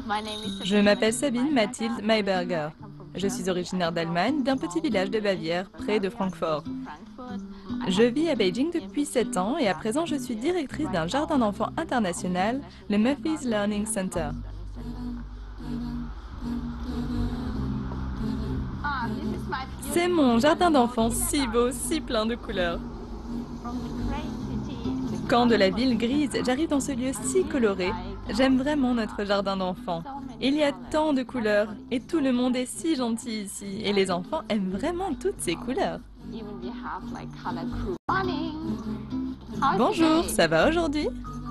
Je m'appelle Sabine Mathilde Mayberger. Je suis originaire d'Allemagne, d'un petit village de Bavière, près de Francfort. Je vis à Beijing depuis 7 ans et à présent je suis directrice d'un jardin d'enfants international, le Murphy's Learning Center. C'est mon jardin d'enfants si beau, si plein de couleurs. Quand de la ville grise, j'arrive dans ce lieu si coloré. J'aime vraiment notre jardin d'enfants. Il y a tant de couleurs et tout le monde est si gentil ici. Et les enfants aiment vraiment toutes ces couleurs. Bonjour, ça va aujourd'hui?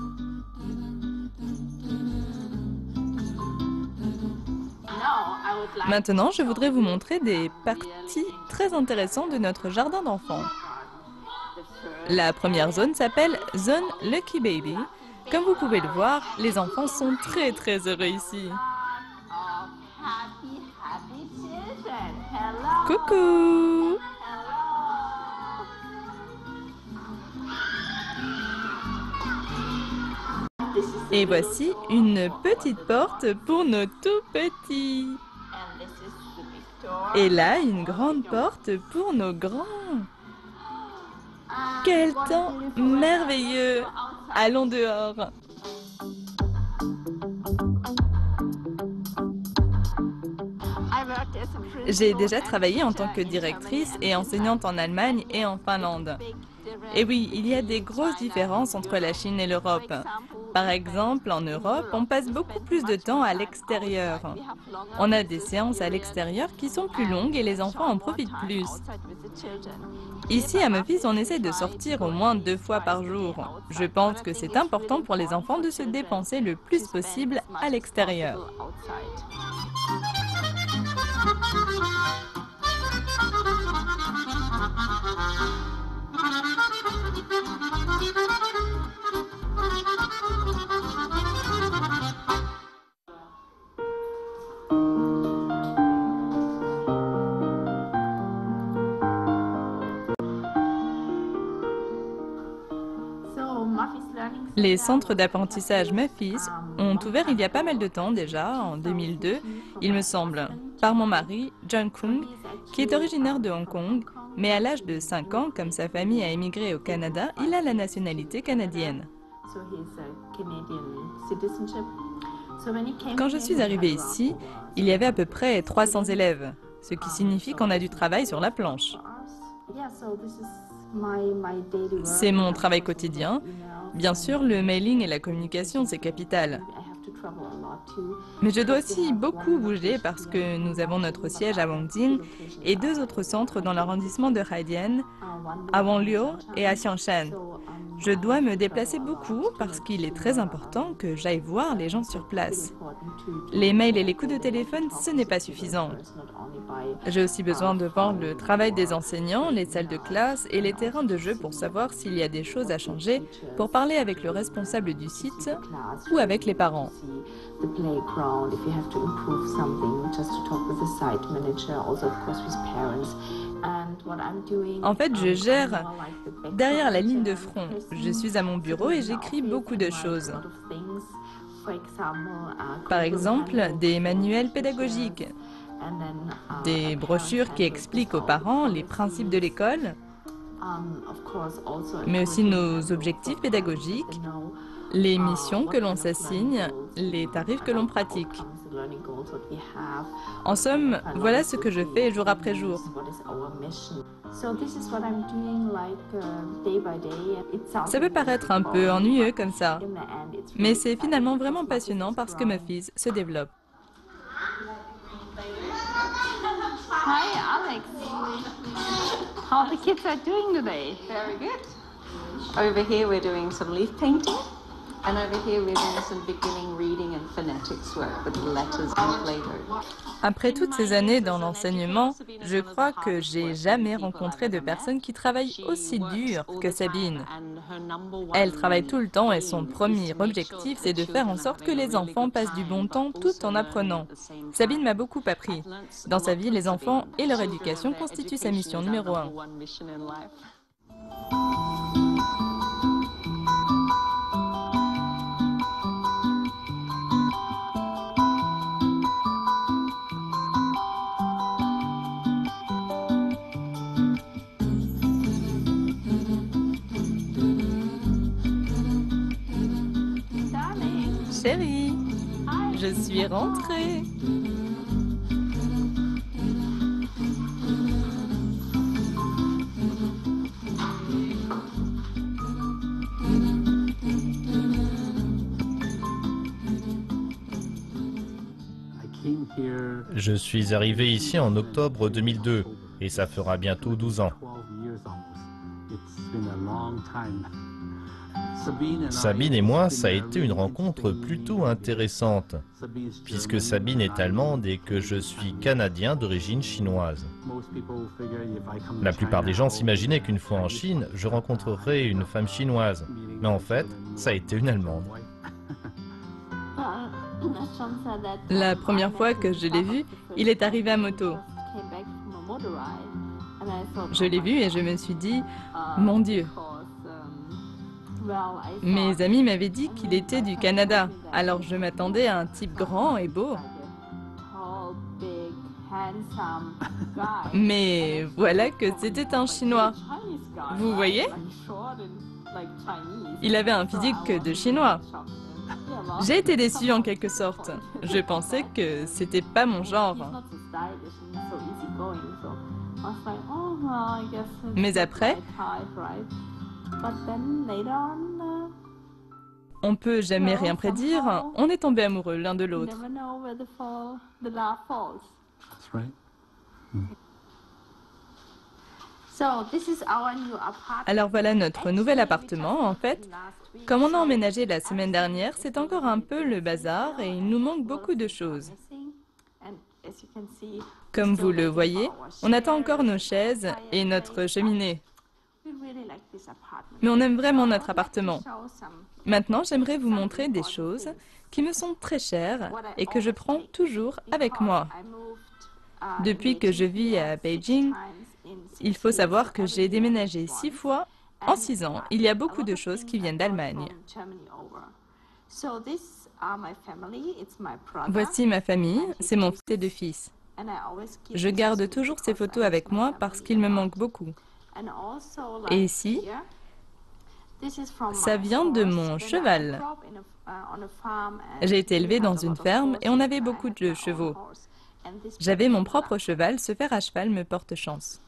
Maintenant, je voudrais vous montrer des parties très intéressantes de notre jardin d'enfants. La première zone s'appelle Zone Lucky Baby. Comme vous pouvez le voir, les enfants sont très heureux ici. Coucou! Et voici une petite porte pour nos tout petits. Et là, une grande porte pour nos grands. Quel temps merveilleux! Allons dehors! J'ai déjà travaillé en tant que directrice et enseignante en Allemagne et en Finlande. Et oui, il y a des grosses différences entre la Chine et l'Europe. Par exemple, en Europe, on passe beaucoup plus de temps à l'extérieur. On a des séances à l'extérieur qui sont plus longues et les enfants en profitent plus. Ici, à Memphis, on essaie de sortir au moins 2 fois par jour. Je pense que c'est important pour les enfants de se dépenser le plus possible à l'extérieur. Les centres d'apprentissage Murphy's ont ouvert il y a pas mal de temps déjà, en 2002, il me semble, par mon mari, John Kung, qui est originaire de Hong Kong, mais à l'âge de 5 ans, comme sa famille a émigré au Canada, il a la nationalité canadienne. Quand je suis arrivée ici, il y avait à peu près 300 élèves, ce qui signifie qu'on a du travail sur la planche. C'est mon travail quotidien. Bien sûr, le mailing et la communication, c'est capital. Mais je dois aussi beaucoup bouger parce que nous avons notre siège à Wangjing et 2 autres centres dans l'arrondissement de Haidian, à Wangluo et à Xiangshan. Je dois me déplacer beaucoup parce qu'il est très important que j'aille voir les gens sur place. Les mails et les coups de téléphone, ce n'est pas suffisant. J'ai aussi besoin de voir le travail des enseignants, les salles de classe et les terrains de jeu pour savoir s'il y a des choses à changer, pour parler avec le responsable du site ou avec les parents. En fait, je gère derrière la ligne de front. Je suis à mon bureau et j'écris beaucoup de choses. Par exemple, des manuels pédagogiques, des brochures qui expliquent aux parents les principes de l'école, mais aussi nos objectifs pédagogiques, les missions que l'on s'assigne, les tarifs que l'on pratique. En somme, voilà ce que je fais jour après jour. Ça peut paraître un peu ennuyeux comme ça, mais c'est finalement vraiment passionnant parce que Murphy's se développe. Hi, Alex. How the kids are doing today? Very good. Over here we're doing some leaf painting, and over here we're doing some beginning reading and phonetics work with letters and Play-Doh. Après toutes ces années dans l'enseignement, je crois que j'ai jamais rencontré de personne qui travaille aussi dur que Sabine. Elle travaille tout le temps et son premier objectif, c'est de faire en sorte que les enfants passent du bon temps tout en apprenant. Sabine m'a beaucoup appris. Dans sa vie, les enfants et leur éducation constituent sa mission numéro 1. chérie, je suis rentrée. Je suis arrivé ici en octobre 2002 et ça fera bientôt 12 ans. Sabine et moi, ça a été une rencontre plutôt intéressante, puisque Sabine est allemande et que je suis canadien d'origine chinoise. La plupart des gens s'imaginaient qu'une fois en Chine, je rencontrerais une femme chinoise, mais en fait, ça a été une allemande. La première fois que je l'ai vu, il est arrivé à moto. Je l'ai vu et je me suis dit, mon Dieu. Mes amis m'avaient dit qu'il était du Canada, alors je m'attendais à un type grand et beau. Mais voilà que c'était un Chinois. Vous voyez? Il avait un physique de Chinois. J'ai été déçue en quelque sorte. Je pensais que c'était pas mon genre. Mais après, on peut jamais rien prédire. On est tombés amoureux l'un de l'autre. Alors voilà notre nouvel appartement. En fait, comme on a emménagé la semaine dernière, c'est encore un peu le bazar et il nous manque beaucoup de choses. Comme vous le voyez, on attend encore nos chaises et notre cheminée. Mais on aime vraiment notre appartement. Maintenant, j'aimerais vous montrer des choses qui me sont très chères et que je prends toujours avec moi. Depuis que je vis à Beijing, il faut savoir que j'ai déménagé 6 fois en 6 ans. Il y a beaucoup de choses qui viennent d'Allemagne. Voici ma famille, c'est mon fils et 2 fils. Je garde toujours ces photos avec moi parce qu'il me manque beaucoup. Et ici, ça vient de mon cheval. J'ai été élevée dans une ferme et on avait beaucoup de chevaux. J'avais mon propre cheval, ce fer à cheval me porte chance.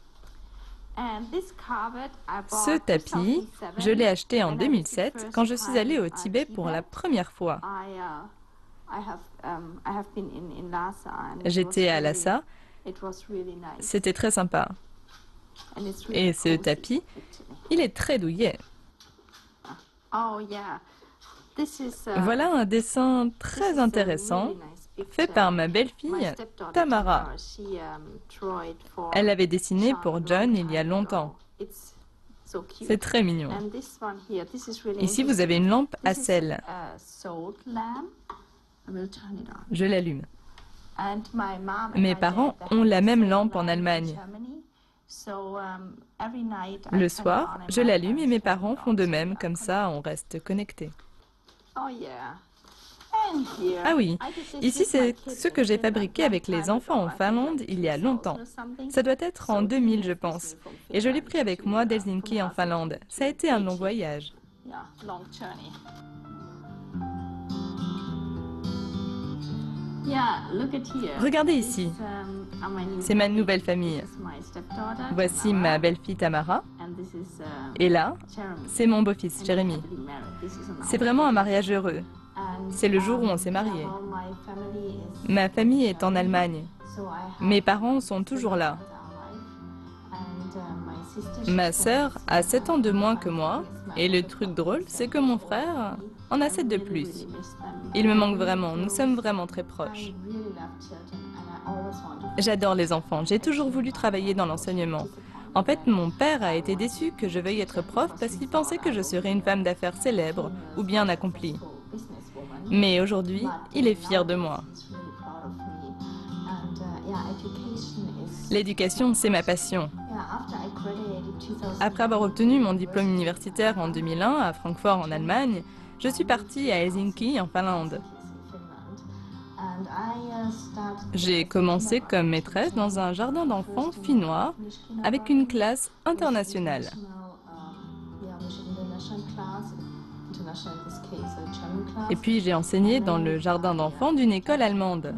Ce tapis, je l'ai acheté en 2007 quand je suis allée au Tibet pour la première fois. J'étais à Lhasa, c'était très sympa. Et ce tapis, il est très douillet. Voilà un dessin très intéressant fait par ma belle-fille, Tamara. Elle l'avait dessiné pour John il y a longtemps. C'est très mignon. Ici, vous avez une lampe à sel. Je l'allume. Mes parents ont la même lampe en Allemagne. Le soir, je l'allume et mes parents font de même, comme ça on reste connectés. Ah oui, ici c'est ce que j'ai fabriqué avec les enfants en Finlande il y a longtemps. Ça doit être en 2000 je pense. Et je l'ai pris avec moi d'Helsinki en Finlande. Ça a été un long voyage. Regardez ici, c'est ma nouvelle famille. Voici ma belle-fille Tamara. Et là, c'est mon beau-fils Jérémy. C'est vraiment un mariage heureux. C'est le jour où on s'est mariés. Ma famille est en Allemagne. Mes parents sont toujours là. Ma sœur a 7 ans de moins que moi. Et le truc drôle, c'est que mon frère en a 7 de plus. Il me manque vraiment, nous sommes vraiment très proches. J'adore les enfants, j'ai toujours voulu travailler dans l'enseignement. En fait, mon père a été déçu que je veuille être prof parce qu'il pensait que je serais une femme d'affaires célèbre ou bien accomplie. Mais aujourd'hui, il est fier de moi. L'éducation, c'est ma passion. Après avoir obtenu mon diplôme universitaire en 2001 à Francfort en Allemagne, je suis partie à Helsinki en Finlande. J'ai commencé comme maîtresse dans un jardin d'enfants finnois avec une classe internationale. Et puis j'ai enseigné dans le jardin d'enfants d'une école allemande.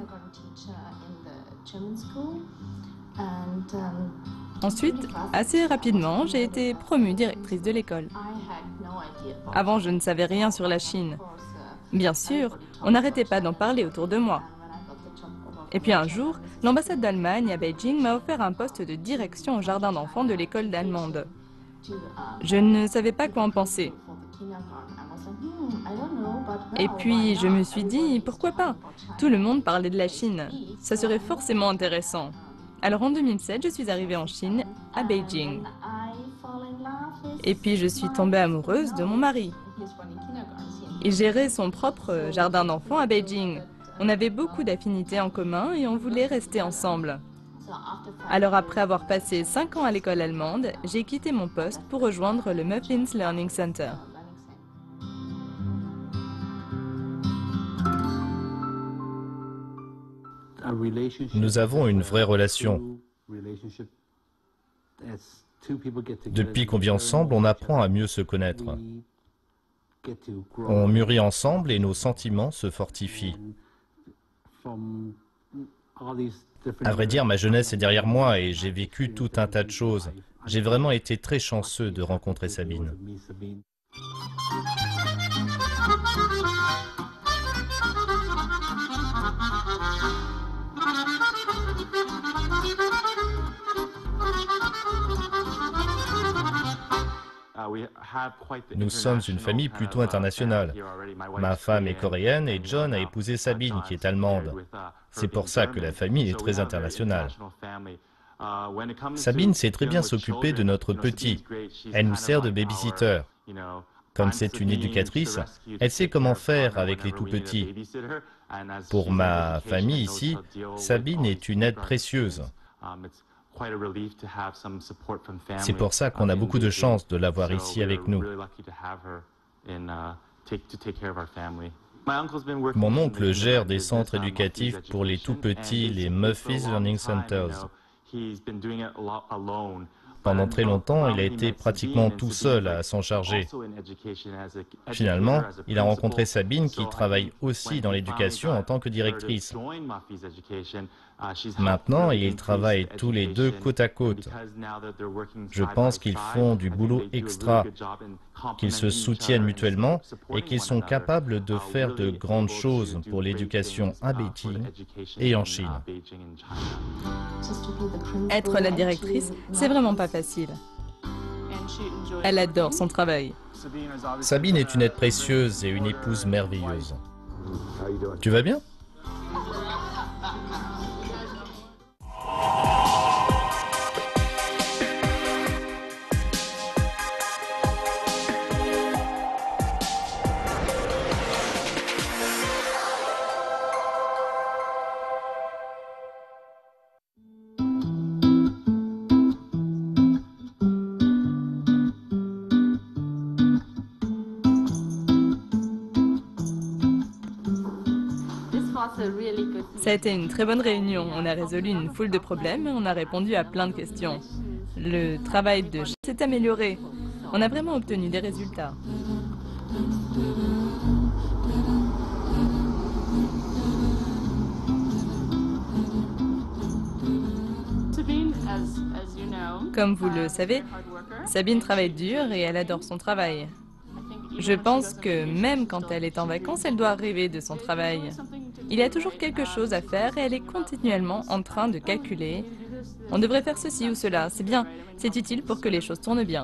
Ensuite, assez rapidement, j'ai été promue directrice de l'école. Avant, je ne savais rien sur la Chine. Bien sûr, on n'arrêtait pas d'en parler autour de moi. Et puis un jour, l'ambassade d'Allemagne à Beijing m'a offert un poste de direction au jardin d'enfants de l'école allemande. Je ne savais pas quoi en penser. Et puis je me suis dit, pourquoi pas? Tout le monde parlait de la Chine. Ça serait forcément intéressant. Alors en 2007, je suis arrivée en Chine, à Beijing. Et puis je suis tombée amoureuse de mon mari. Il gérait son propre jardin d'enfants à Beijing. On avait beaucoup d'affinités en commun et on voulait rester ensemble. Alors après avoir passé 5 ans à l'école allemande, j'ai quitté mon poste pour rejoindre le Muffins Learning Center. Nous avons une vraie relation. Depuis qu'on vit ensemble, on apprend à mieux se connaître. On mûrit ensemble et nos sentiments se fortifient. À vrai dire, ma jeunesse est derrière moi et j'ai vécu tout un tas de choses. J'ai vraiment été très chanceux de rencontrer Sabine. Nous sommes une famille plutôt internationale. Ma femme est coréenne et John a épousé Sabine, qui est allemande. C'est pour ça que la famille est très internationale. Sabine sait très bien s'occuper de notre petit. Elle nous sert de babysitter. Comme c'est une éducatrice, elle sait comment faire avec les tout-petits. Pour ma famille ici, Sabine est une aide précieuse. C'est pour ça qu'on a beaucoup de chance de l'avoir ici avec nous. Mon oncle gère des centres éducatifs pour les tout-petits, les Muffins Learning Centers. Pendant très longtemps, il a été pratiquement tout seul à s'en charger. Finalement, il a rencontré Sabine qui travaille aussi dans l'éducation en tant que directrice. Maintenant, ils travaillent tous les deux côte à côte. Je pense qu'ils font du boulot extra, qu'ils se soutiennent mutuellement et qu'ils sont capables de faire de grandes choses pour l'éducation à Beijing et en Chine. Être la directrice, c'est vraiment pas facile. Elle adore son travail. Sabine est une aide précieuse et une épouse merveilleuse. Tu vas bien ? Ça a été une très bonne réunion. On a résolu une foule de problèmes et on a répondu à plein de questions. Le travail de chef s'est amélioré. On a vraiment obtenu des résultats. Comme vous le savez, Sabine travaille dur et elle adore son travail. Je pense que même quand elle est en vacances, elle doit rêver de son travail. Il y a toujours quelque chose à faire et elle est continuellement en train de calculer. On devrait faire ceci ou cela, c'est bien, c'est utile pour que les choses tournent bien.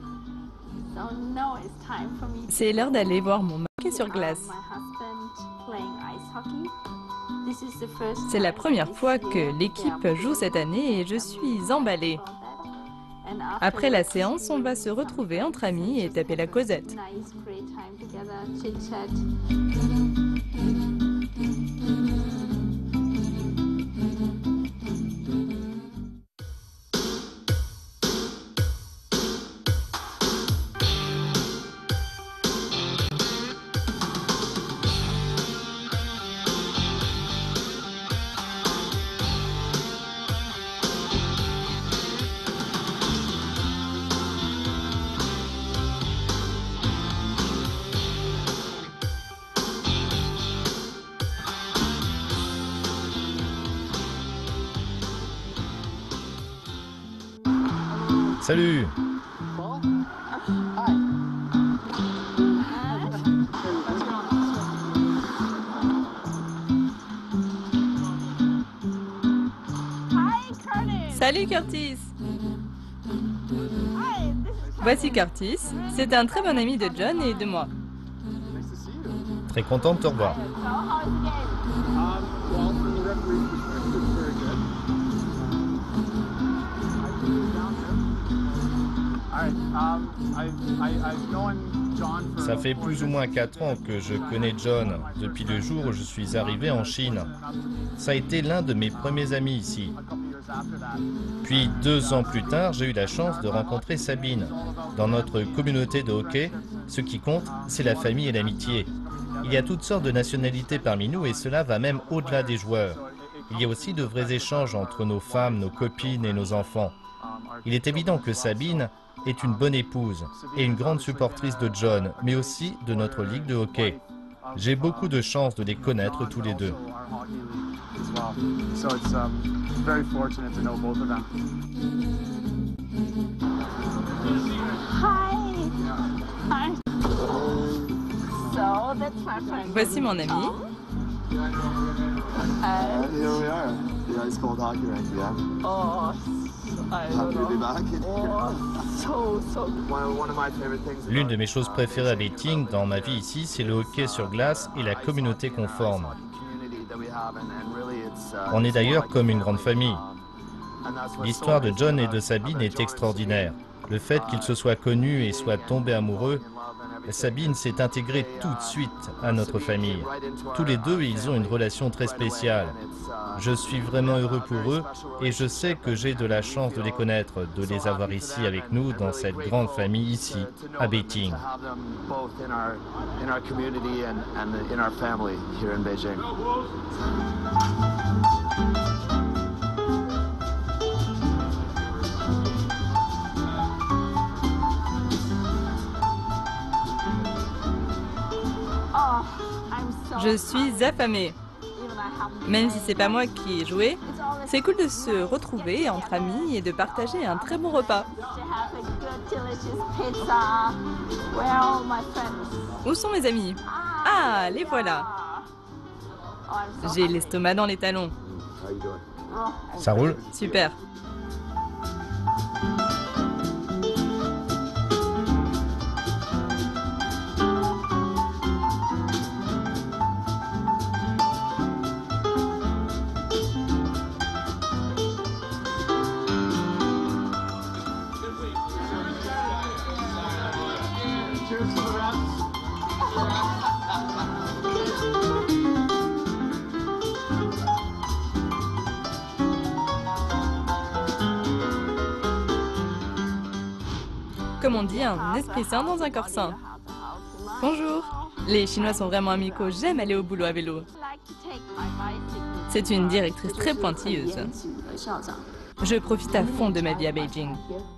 C'est l'heure d'aller voir mon mari sur glace. C'est la première fois que l'équipe joue cette année et je suis emballée. Après la séance, on va se retrouver entre amis et taper la causette. Salut! Salut Curtis! Voici Curtis. C'est un très bon ami de John et de moi. Très content de te revoir. Ça fait plus ou moins 4 ans que je connais John, depuis le jour où je suis arrivé en Chine. Ça a été l'un de mes premiers amis ici. Puis 2 ans plus tard, j'ai eu la chance de rencontrer Sabine. Dans notre communauté de hockey, ce qui compte, c'est la famille et l'amitié. Il y a toutes sortes de nationalités parmi nous et cela va même au-delà des joueurs. Il y a aussi de vrais échanges entre nos femmes, nos copines et nos enfants. Il est évident que Sabine est une bonne épouse et une grande supportrice de John, mais aussi de notre ligue de hockey. J'ai beaucoup de chance de les connaître tous les deux. Voici mon ami. Here we are, the ice cold hockey rink, yeah. Happy to be back. One of my favorite things. L'une de mes choses préférées à Beijing dans ma vie ici, c'est le hockey sur glace et la communauté qu'on forme. On est d'ailleurs comme une grande famille. L'histoire de John et de Sabine est extraordinaire. Le fait qu'ils se soient connus et soient tombés amoureux, Sabine s'est intégrée tout de suite à notre famille. Tous les deux, ils ont une relation très spéciale. Je suis vraiment heureux pour eux et je sais que j'ai de la chance de les connaître, de les avoir ici avec nous dans cette grande famille ici, à Beijing. Je suis affamée. Même si c'est pas moi qui ai joué, c'est cool de se retrouver entre amis et de partager un très bon repas. Où sont mes amis? Ah, les voilà. J'ai l'estomac dans les talons. Ça roule? Super. Comme on dit, un esprit sain dans un corps sain. Bonjour. Les Chinois sont vraiment amicaux, j'aime aller au boulot à vélo. C'est une directrice très pointilleuse. Je profite à fond de ma vie à Beijing.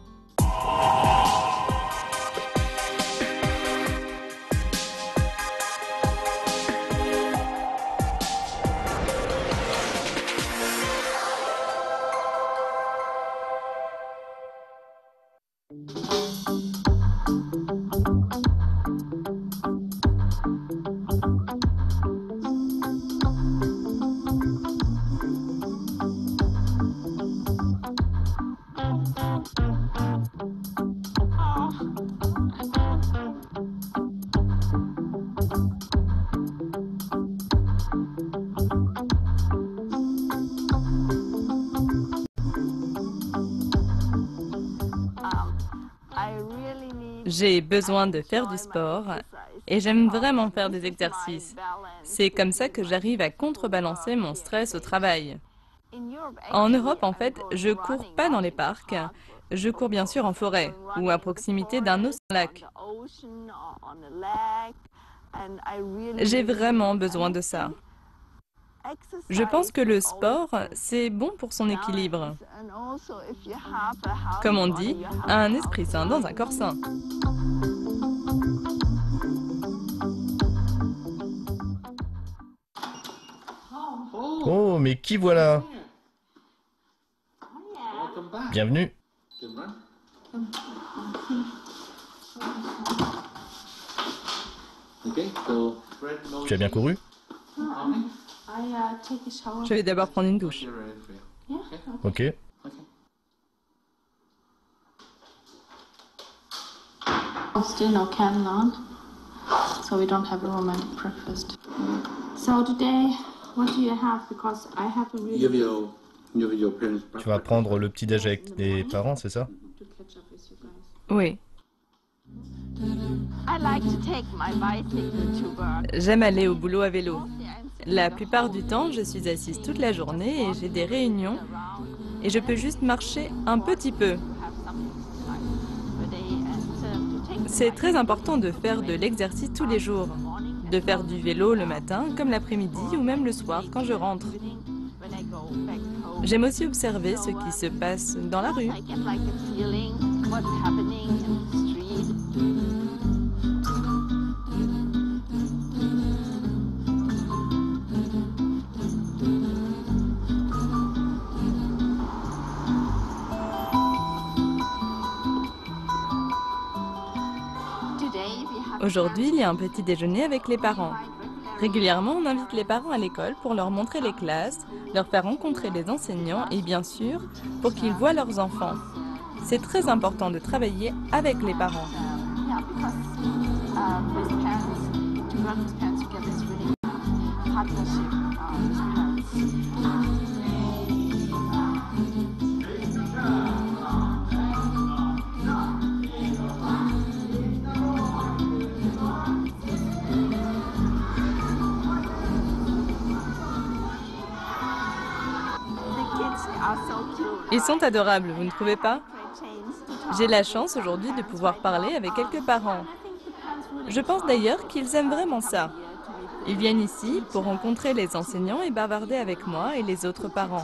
J'ai besoin de faire du sport et j'aime vraiment faire des exercices. C'est comme ça que j'arrive à contrebalancer mon stress au travail. En Europe, en fait, je cours pas dans les parcs. Je cours bien sûr en forêt ou à proximité d'un océan lac. J'ai vraiment besoin de ça. Je pense que le sport, c'est bon pour son équilibre. Comme on dit, un esprit sain dans un corps sain. Oh, mais qui voilà? Bienvenue. Tu as bien couru? Je vais d'abord prendre une douche. Ok. Still no candle on, so we don't have a romantic breakfast. So today, what do you have? Because I have a really Tu vas prendre le petit-déj avec tes parents, c'est ça? to catch up with you guys. Oui, I like to take my bicycle to work. j'aime aller au boulot à vélo. La plupart du temps, je suis assise toute la journée et j'ai des réunions et je peux juste marcher un petit peu. C'est très important de faire de l'exercice tous les jours, de faire du vélo le matin comme l'après-midi ou même le soir quand je rentre. J'aime aussi observer ce qui se passe dans la rue. I get like a feeling what's happening in the street. Today we have Aujourd'hui, il y a un petit déjeuner avec les parents. Régulièrement, on invite les parents à l'école pour leur montrer les classes, leur faire rencontrer les enseignants et bien sûr, pour qu'ils voient leurs enfants. C'est très important de travailler avec les parents. yeah, because with parents, to work with parents together is really partnership with parents. The kids are so cute. Ils sont adorables, vous ne trouvez pas? Great chance to talk. J'ai la chance aujourd'hui de pouvoir parler avec quelques parents. Je pense d'ailleurs qu'ils aiment vraiment ça. Ils viennent ici pour rencontrer les enseignants et bavarder avec moi et les autres parents.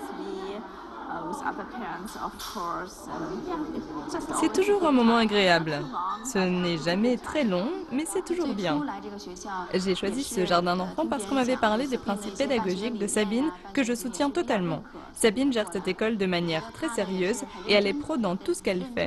C'est toujours un moment agréable. Ce n'est jamais très long, mais c'est toujours bien. J'ai choisi ce jardin d'enfants parce qu'on m'avait parlé des principes pédagogiques de Sabine que je soutiens totalement. Sabine gère cette école de manière très sérieuse et elle est pro dans tout ce qu'elle fait.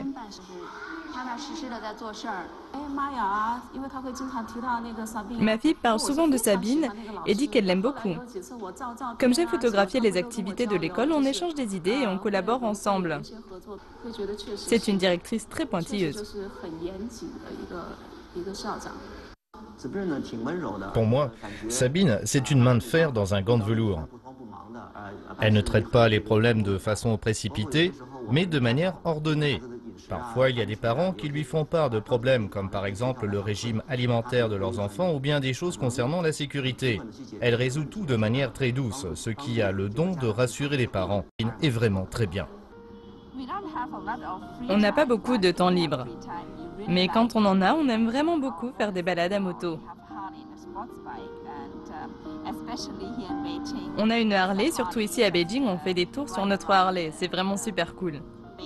Ma fille parle souvent de Sabine et dit qu'elle l'aime beaucoup. Comme j'ai photographié les activités de l'école, on échange des idées et on collabore ensemble. C'est une directrice très pointilleuse. Pour moi, Sabine, c'est une main de fer dans un gant de velours. Elle ne traite pas les problèmes de façon précipitée, mais de manière ordonnée. Parfois, il y a des parents qui lui font part de problèmes, comme par exemple le régime alimentaire de leurs enfants ou bien des choses concernant la sécurité. Elle résout tout de manière très douce, ce qui a le don de rassurer les parents. Et vraiment très bien. On n'a pas beaucoup de temps libre. Mais quand on en a, on aime vraiment beaucoup faire des balades à moto. On a une Harley, surtout ici à Beijing, on fait des tours sur notre Harley. C'est vraiment super cool.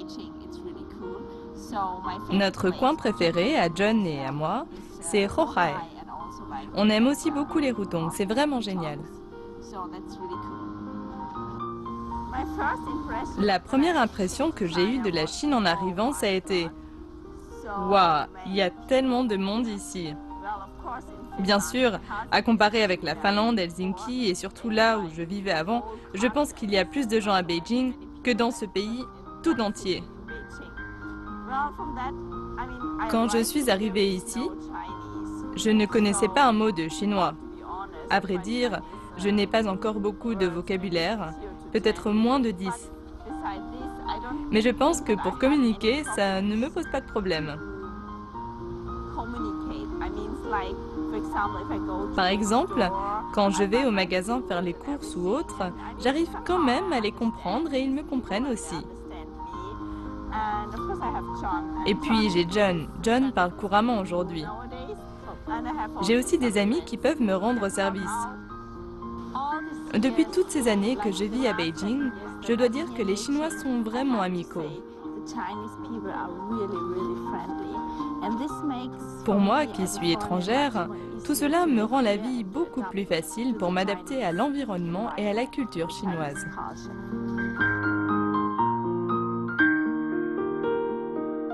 Notre coin préféré, à John et à moi, c'est Hohai. On aime aussi beaucoup les Hutong, c'est vraiment génial. La première impression que j'ai eue de la Chine en arrivant, ça a été « Waouh, il y a tellement de monde ici !» Bien sûr, à comparer avec la Finlande, Helsinki et surtout là où je vivais avant, je pense qu'il y a plus de gens à Beijing que dans ce pays tout entier. Quand je suis arrivée ici, je ne connaissais pas un mot de chinois. À vrai dire, je n'ai pas encore beaucoup de vocabulaire, peut-être moins de 10. Mais je pense que pour communiquer, ça ne me pose pas de problème. Par exemple, quand je vais au magasin faire les courses ou autre, j'arrive quand même à les comprendre et ils me comprennent aussi. Et puis j'ai John. John parle couramment aujourd'hui. J'ai aussi des amis qui peuvent me rendre service. Depuis toutes ces années que je vis à Beijing, je dois dire que les Chinois sont vraiment amicaux. Pour moi, qui suis étrangère, tout cela me rend la vie beaucoup plus facile pour m'adapter à l'environnement et à la culture chinoise.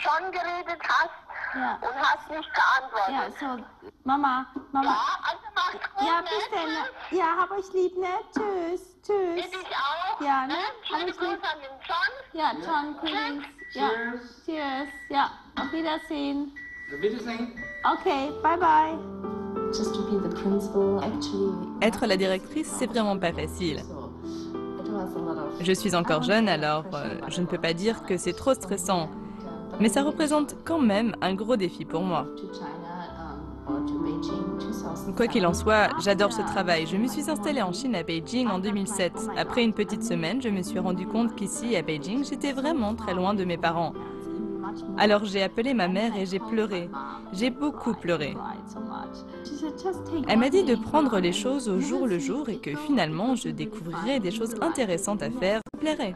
schon geredet hast Ja. und hast nicht geantwortet. Ja, so, Mama. Ja, also mach's gut, Ja, ne? bis dann. Tschüss. Ja, hab euch lieb, ne? Tschüss, tschüss. Ich auch. Ja, ne? Schöne Hab euch Grüße lieb. an den John. Ja, John, greetings. Ja. Cheers. Ja, auf Wiedersehen. Okay, bye bye. Just to be the principal, actually. Être la directrice, c'est vraiment pas facile. It was a lot of. Je suis encore jeune, alors je ne peux pas dire que c'est trop stressant. Mais ça représente quand même un gros défi pour moi. To China or to Beijing 2007. Quoi qu'il en soit, j'adore ce travail. Je me suis installée en Chine à Beijing en 2007. Après une petite semaine, je me suis rendu compte qu'ici, à Beijing, j'étais vraiment très loin de mes parents. Alors j'ai appelé ma mère et j'ai pleuré. J'ai beaucoup pleuré. Elle m'a dit de prendre les choses au jour le jour et que finalement, je découvrirais des choses intéressantes à faire, qui me plairaient.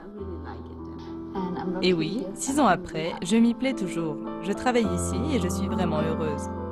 Et oui, 6 ans après, je m'y plais toujours. Je travaille ici et je suis vraiment heureuse.